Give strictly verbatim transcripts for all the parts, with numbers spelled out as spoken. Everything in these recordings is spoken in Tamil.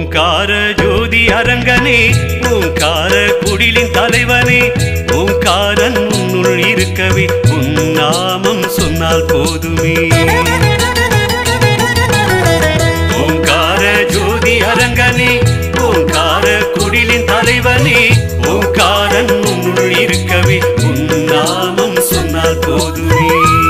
ஓங்கார ஜோதி அரங்கனே ஓங்கார குடிலின் தலைவனே ஓங்காரன் உன்னுள் இருக்கவே உன் நாமம் சொன்னால் போதுமே. ஓங்கார ஜோதி அரங்கனே ஓங்கார குடிலின் தலைவனே ஓங்காரன் உன்னுள் இருக்கவே உன் நாமம் சொன்னால் போதுமே.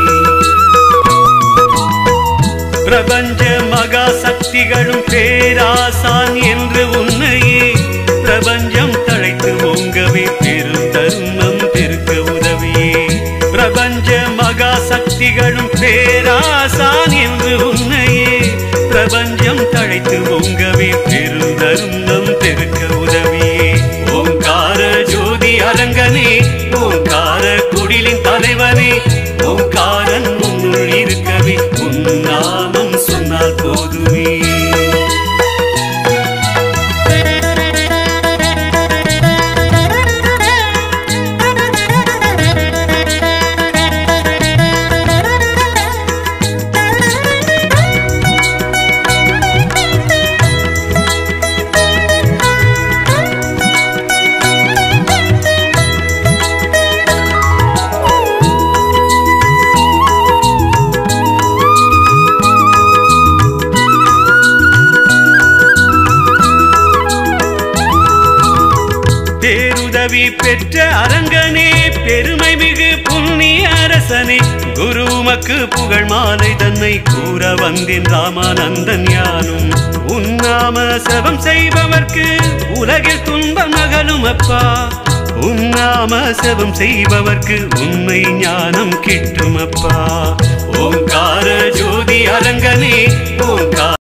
பிரபஞ்ச மகா சக்திகளும் பேராசான் என்று உன்னையே பிரபஞ்சம் தழைத்து ஓங்கவே பெரும் தருணம் பெருக்க உதவியே. பிரபஞ்ச மகா சக்திகளும் பேராசான் என்று உன்னையே பிரபஞ்சம் தழைத்து ஓங்கவே பெரும் தருணம் பெருக்க உதவியே. ஓங்கார ஜோதி அரங்கனே ஓங்கார குடிலின் தலைவனே ஓங்காரன் உன்னுள் இருக்கவே உன் நாமம் சொன்னால் போதுமே. பேருதவி பெற்ற அரங்கனே பெருமை மிகு புண்ணிய அரசனே குரு உமக்கு புகழ் மாலை தன்னை கூற வந்தேன் ராமானந்தன் யானும். உன்னாம செபம் செய்பவர்க்கு உலகில் துன்பம் அகலும் அப்பா. உன்னாம செபம் செய்பவர்க்கு உண்மை ஞானம் கிட்டும் அப்பா. ஓங்கார ஜோதி அரங்கனே ஓங்கார